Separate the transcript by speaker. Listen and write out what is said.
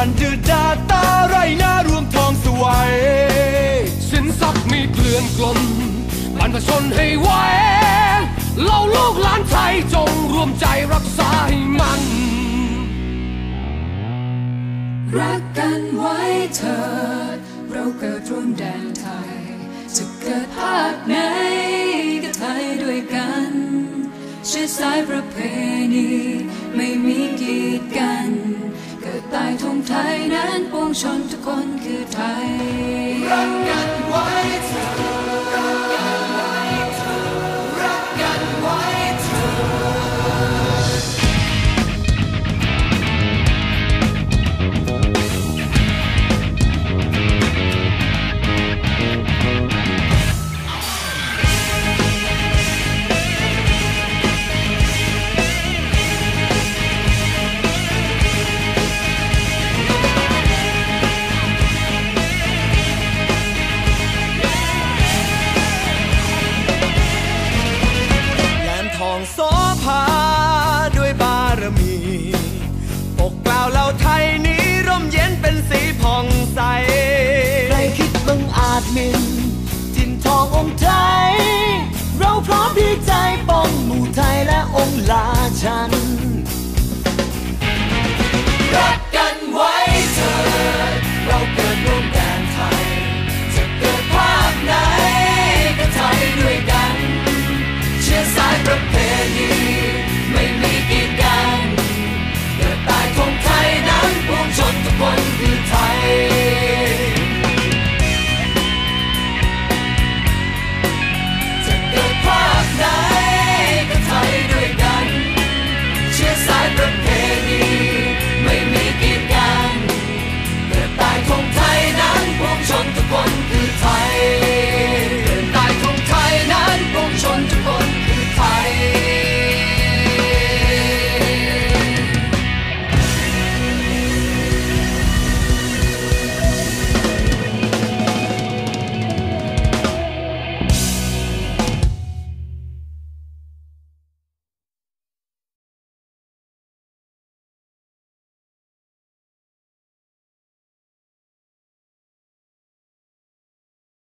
Speaker 1: มันจืดจาดตาไรหน้ารวมทองสวยสินทรัพย์มีเกลื่อนกลนบรรพชนให้ไว้เราลูกหลานไทยจงรวมใจรักษาให้มัน
Speaker 2: รักกันไว้เถิดเราเกิดร่วมแดนไทยจะเกิดภาคไหนก็ไทยด้วยกันเชื้อสายประเพณีไม่มีกีดกันเกิดใต้ธงไทยนั้นปวงชนทุกคนคือไทยรักกัน